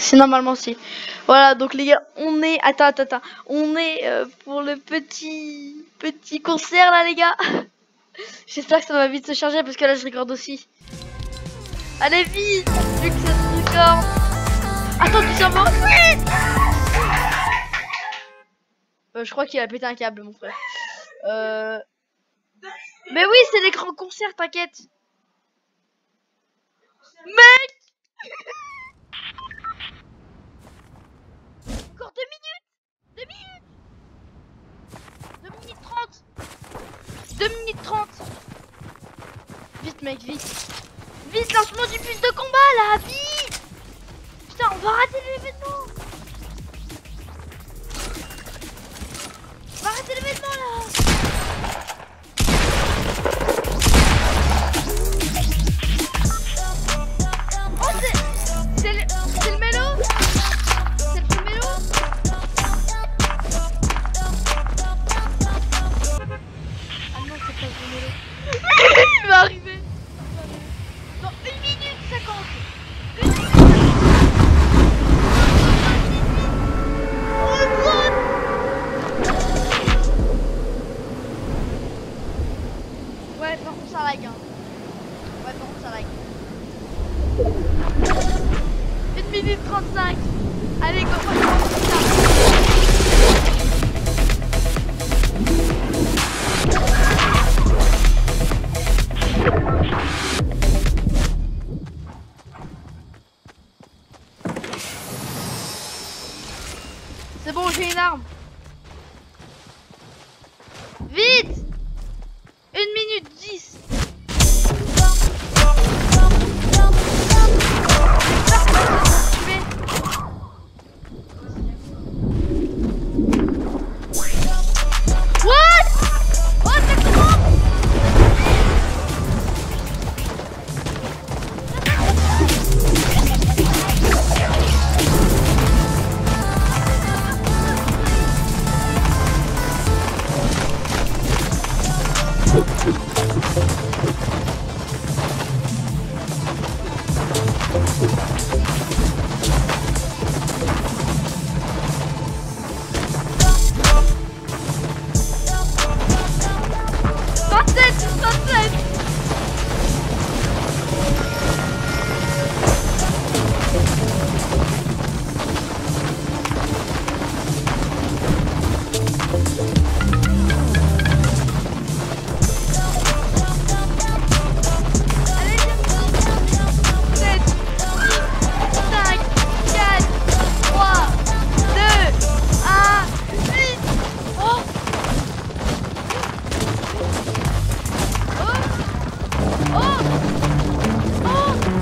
C'est normalement si. Voilà, donc les gars, on est... Attends. On est pour le petit concert là, les gars. J'espère que ça va vite se charger parce que là, je recorde aussi. Allez, vite, vu que ça se recorde. Attends, tout simplement. Je crois qu'il a pété un câble, mon frère. Mais oui, c'est l'écran concert, t'inquiète. Mec! Encore 2 minutes! 2 minutes 30! 2 minutes 30! Vite, mec, vite! Vite, lancement du bus de combat, là! Vite! Putain, on va rater l'événement! On va rater l'événement, là! Oh, c'est le mélo? C'est le mélo? Ah non, c'est pas le mélo. Il va arriver. Dans 1 minute 50. 1 minute 50. Ouais, par contre ça lag, hein. Ouais, par contre ça lag. 1 minute 35. Allez, go, moi je pense que ça. C'est bon, j'ai une arme. Vite! 1 minute 10. What? What the fuck? Oh!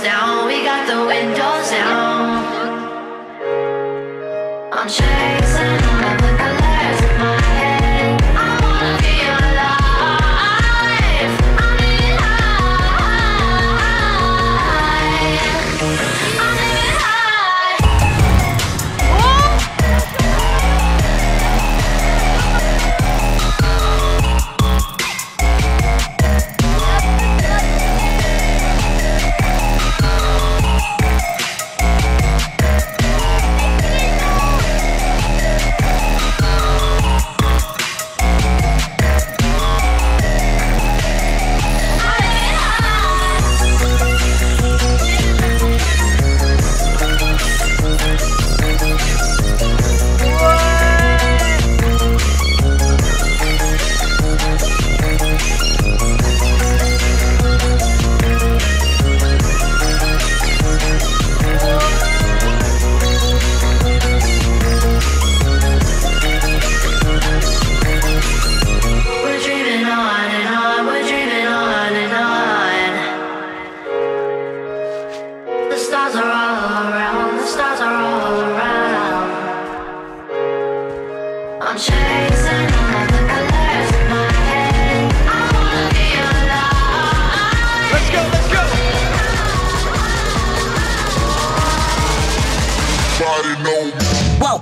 down, we got the windows down. I'm chasing all of the colors in my head. I wanna feel alive. I'm living high. I'm living high. I'm chasing all of the colors in my head. I wanna feel alive. Let's go, let's go. Body know. Whoa.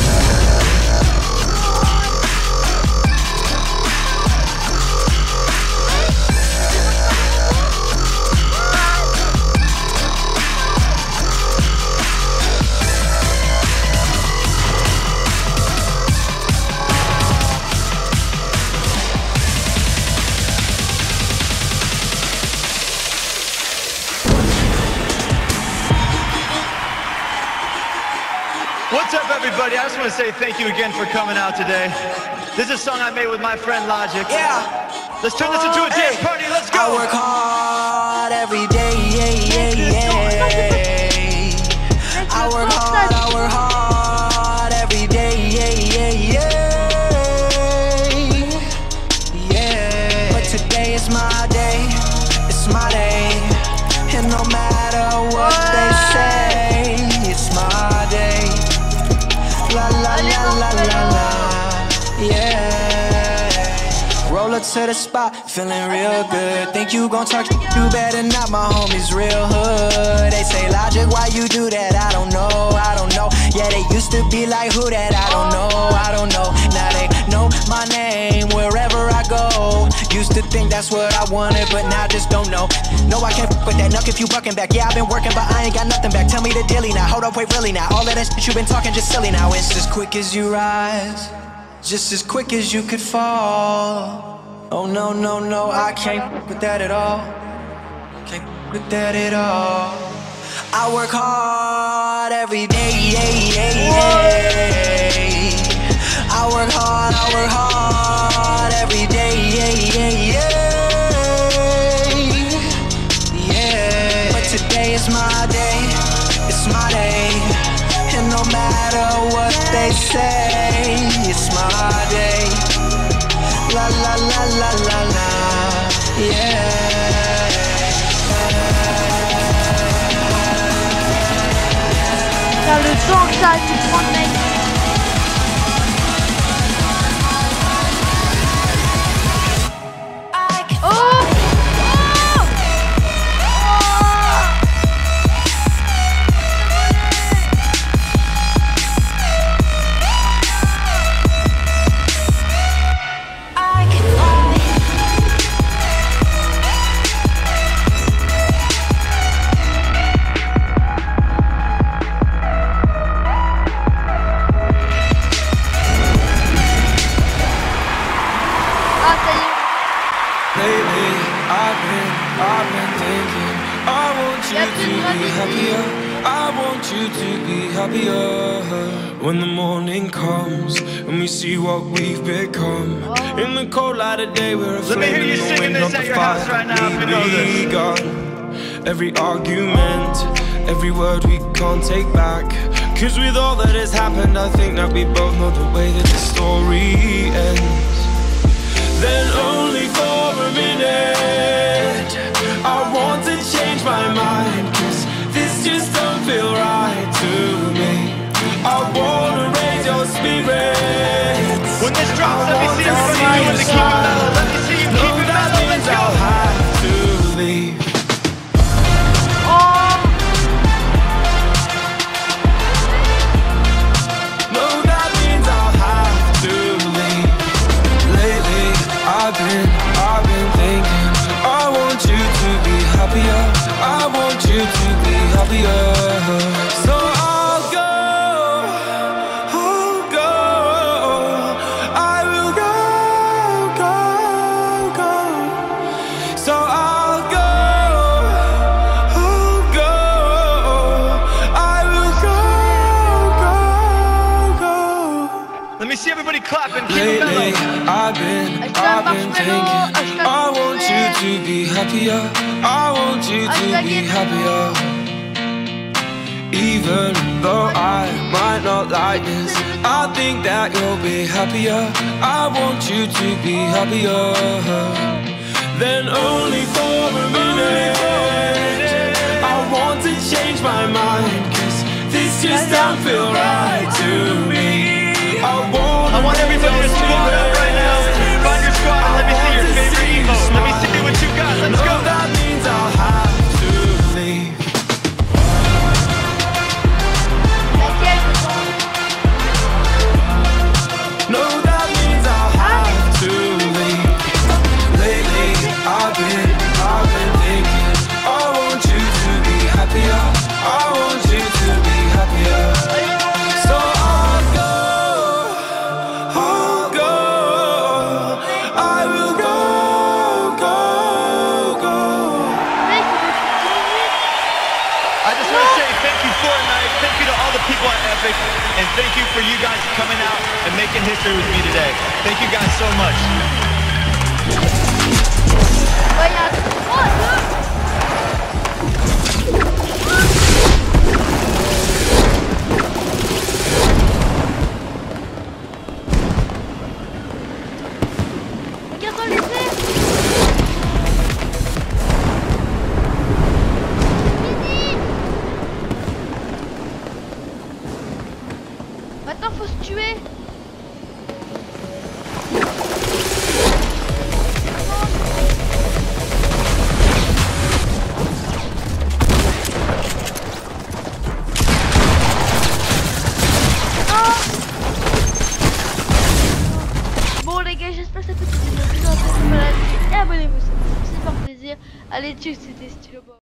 What's up, everybody? I just want to say thank you again for coming out today. This is a song I made with my friend Logic. Yeah. Let's turn this into a dance party. Let's go. I work hard every day. I work hard every day. Yeah. But today is my day. It's my day. And no matter what they say, it's my day. La la la la la la, yeah. Roll up to the spot, feeling real good. Think you gon' talk, you better not, my homies real hood. They say, Logic, why you do that? I don't know, I don't know. Yeah, they used to be like, who that? I don't know, I don't know. Now they know my name wherever I go. Used to think that's what I wanted, but now just don't know. No, I can't f with that knuck if you bucking back. Yeah, I've been working, but I ain't got nothing back. Tell me the dilly now, hold up, wait, really now. All of that shit you been talking just silly now. It's as quick as you rise, just as quick as you could fall. Oh no, no, no, I can't f with that at all. Can't f with that at all. I work hard every day. I work hard every day. Yeah. But today is my day. It's my day. And no matter what they say, it's my day. La la la la la la. Yeah. Dans le temps que ça a dû prendre, mec. I've been thinking, I want you to be happier. I want you to be happier. When the morning comes and we see what we've become. In the cold light of day, we're a flame in the wind, not the fire right now, if you know this. begun. Every argument, every word we can't take back. Cause with all that has happened, I think that we both know the way that the story ends. Then only for a minute I want to change my mind, 'cause Lately, I've been thinking, I want you to be happier. I want you to be happier. Even though I might not like this, I think that you'll be happier. I want you to be happier. Then only for a minute, I want to change my mind, 'cause this just don't feel right to me. I want everybody to squad up right now. Find your squad and let me see your favorite emote. Let me see what you got. Let's go. That means I'll have to leave. No, that means I'll have to leave. Lately, I've been thinking, I want you to be happier. I want you to be happier. So I'll go. I will go. I just want to say thank you, Fortnite. Thank you to all the people at Epic. And thank you for you guys coming out and making history with me today. Thank you guys so much. Regarde-toi l'effet. Maintenant faut se tuer. Bon les gars, j'espère que cette petite vidéo vous a plu. Et abonnez-vous, c'est fort plaisir. Allez, tchuss, c'était Stylo.